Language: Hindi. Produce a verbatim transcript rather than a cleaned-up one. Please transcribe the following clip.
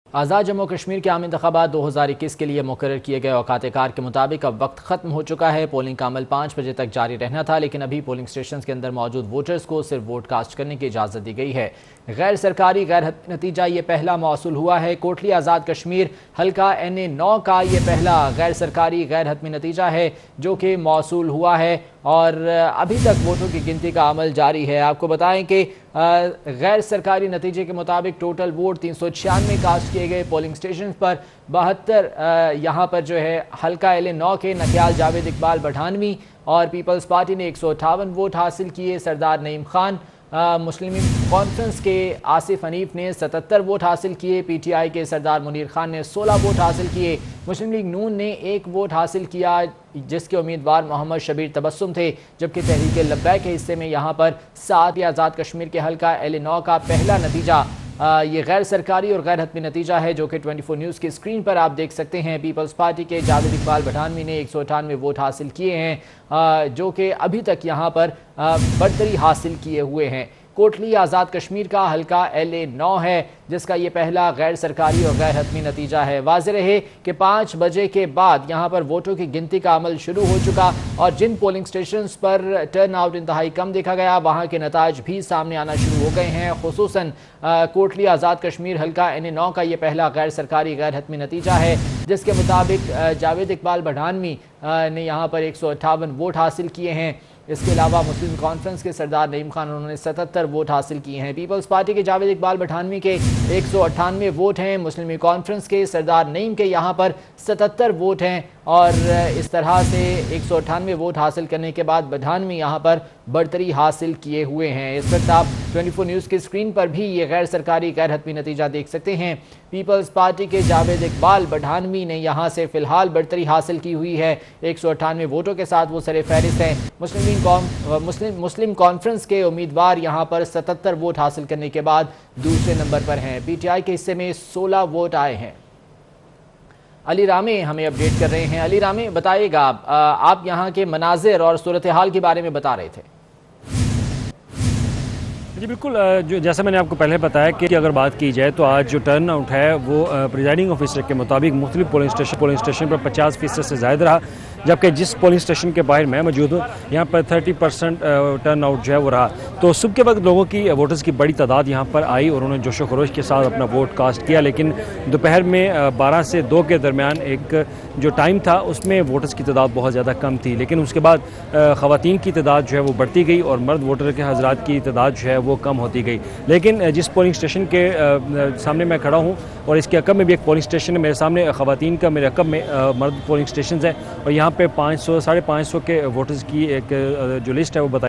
आज़ाद जम्मू कश्मीर के आम इंतखाबात दो हज़ार इक्कीस के लिए मुकर्रर किए गए औकात-ए-कार के मुताबिक अब वक्त खत्म हो चुका है। पोलिंग का अमल पाँच बजे तक जारी रहना था, लेकिन अभी पोलिंग स्टेशन के अंदर मौजूद वोटर्स को सिर्फ वोट कास्ट करने की इजाज़त दी गई है। गैर सरकारी गैर हतमी नतीजा ये पहला मौसूल हुआ है। कोटली आज़ाद कश्मीर हल्का एन ए नौ का ये पहला गैर सरकारी गैर हतमी नतीजा है जो कि मौसूल हुआ है और अभी तक वोटों की गिनती का अमल जारी है। आपको बताएं कि गैर सरकारी नतीजे के मुताबिक टोटल वोट तीन सौ छियानवे कास्ट किए गए। पोलिंग स्टेशन पर बहत्तर यहाँ पर जो है हल्का एल ए नौ के नकियाल जावेद इकबाल बढ़ानवी और पीपल्स पार्टी ने एक सौ अट्ठावन वोट हासिल किए। सरदार नईम खान मुस्लिम कॉन्फ्रेंस के आसिफ हनीफ ने सतहत्तर वोट हासिल किए। पीटीआई के सरदार मुनीर खान ने सोलह वोट हासिल किए। मुस्लिम लीग नून ने एक वोट हासिल किया जिसके उम्मीदवार मोहम्मद शबीर तबस्सुम थे, जबकि तहरीक लब्बैक के हिस्से में यहाँ पर सात आज़ाद कश्मीर के हल्का एल ए नौ का पहला नतीजा आ, ये गैर सरकारी और गैर हतमी नतीजा है जो कि चौबीस न्यूज़ की स्क्रीन पर आप देख सकते हैं। पीपल्स पार्टी के जावेद इकबाल बढ़ानवी ने एक सौ अठानवे वोट हासिल किए हैं आ, जो कि अभी तक यहाँ पर बढ़तरी हासिल किए हुए हैं। कोटली आज़ाद कश्मीर का हल्का एल ए नौ है जिसका ये पहला गैर सरकारी और गैर हतमी नतीजा है। वाज़ेह रहे कि पाँच बजे के बाद यहाँ पर वोटों की गिनती का अमल शुरू हो चुका और जिन पोलिंग स्टेशन पर टर्न आउट इंतहाई कम देखा गया वहाँ के नताज भी सामने आना शुरू हो गए हैं। खुसूसन कोटली आज़ाद कश्मीर हल्का एन ए नौ का ये पहला गैर सरकारी गैर हतमी नतीजा है जिसके मुताबिक जावेद इकबाल बढ़ानवी ने यहाँ पर एक सौ अट्ठावन वोट हासिल किए हैं। इसके अलावा मुस्लिम कॉन्फ्रेंस के सरदार नईम खान उन्होंने सतहत्तर वोट हासिल किए हैं। पीपल्स पार्टी के जावेद इकबाल बढ़ानवी के एक सौ अट्ठानवे वोट हैं। मुस्लिम कॉन्फ्रेंस के सरदार नईम के यहाँ पर सतहत्तर वोट हैं और इस तरह से एक सौ अट्ठानवे वोट हासिल करने के बाद बढ़ानवी यहाँ पर बढ़तरी हासिल किए हुए हैं। इस वक्त आप चौबीस न्यूज़ की स्क्रीन पर भी ये गैर सरकारी गैर हतमी नतीजा देख सकते हैं। पीपल्स पार्टी के जावेद इकबाल बढ़ानवी ने यहाँ से फिलहाल बढ़तरी हासिल की हुई है। एक सौ अट्ठानवे वोटों के साथ वो सरे फहरिस्त हैं। मुस्लिम मुस्लिम मुस्लिम कॉन्फ्रेंस के उम्मीदवार यहाँ पर सतहत्तर वोट हासिल करने के बाद दूसरे नंबर पर हैं। पीटीआई के हिस्से में सोलह वोट आए हैं। अली रामे हमें अपडेट कर रहे हैं। अली रामे बताइएगा, आप यहाँ के मनाजिर और सूरत हाल के बारे में बता रहे थे। जी बिल्कुल, जो जैसा मैंने आपको पहले बताया कि अगर बात की जाए तो आज जो टर्न आउट है वो प्रिजाइडिंग ऑफिसर के मुताबिक मुख्तलिफ पोलिंग स्टेशन पोलिंग स्टेशन पर पचास फीसद से ज़्यादा रहा, जबकि जिस पोलिंग स्टेशन के बाहर मैं मौजूद हूँ यहाँ पर तीस परसेंट टर्न आउट जो है वो रहा। तो सुबह के वक्त लोगों की वोटर्स की बड़ी तादाद यहाँ पर आई और उन्होंने जोशो खरोश के साथ अपना वोट कास्ट किया, लेकिन दोपहर में बारह से दो के दरमियान एक जो टाइम था उसमें वोटर्स की तादाद बहुत ज़्यादा कम थी, लेकिन उसके बाद ख़वातीन की तादाद जो है वो बढ़ती गई और मर्द वोटर के हज़रात की तादाद जो है वो कम होती गई। लेकिन जिस पोलिंग स्टेशन के सामने मैं खड़ा हूँ और इसके अकब में भी एक पोलिंग स्टेशन है, मेरे सामने ख़वातीन का मेरे अकब में मर्द पोलिंग स्टेशन है और यहाँ पे पाँच सौ साढ़े पाँच सौ के वोटर्स की एक जो लिस्ट है वो बताई